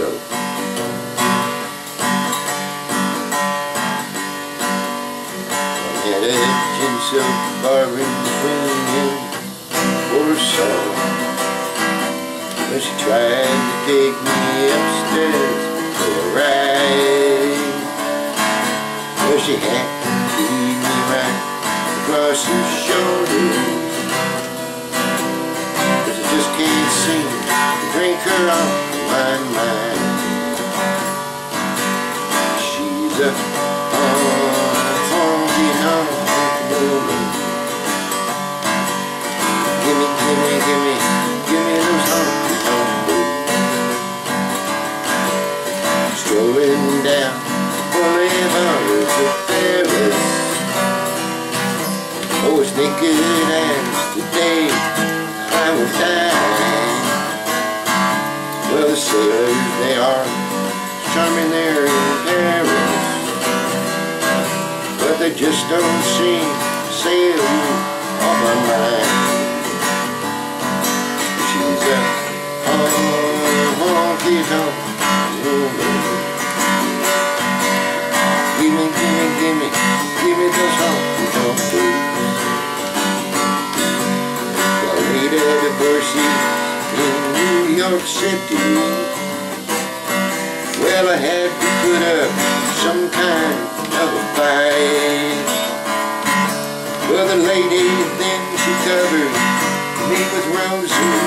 go. Had a gin silk barroom queen in Warsaw. Well, she tried to take me upstairs for a ride. Well, she had to lead me right across her shoulders, 'cause I just can't seem to drink her off my mind. She's a honky tonk woman. Gimme those honky tonk boots. Strolling down Boulevard of Paris. Oh, as naked as the day I was dying. Well, the sailors, they are charming there in Paris, but they just don't seem to sail you off my mind. She's a honky tonk woman. Gimme those honky tonk boots. Well, later divorcee in New York City. Well, I had to put up some kind of a fight. Well, the lady then she covered me with roses.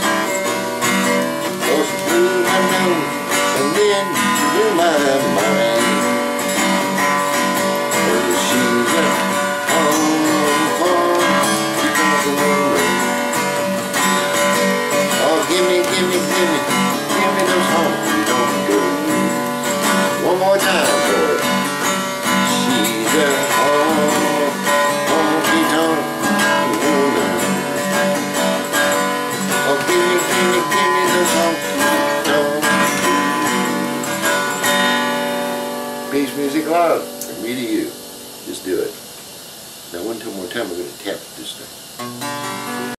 Oh, she blew my nose and then she blew my mind. Oh, she's a honky tonk woman. Oh, gimme those honky tonk boots. One more time, boy. She's a honky tonk woman. Oh, gimme those honky tonk boots. Peace, music, love, from me to you. Just do it. Now, one more time, we're going to tap this thing.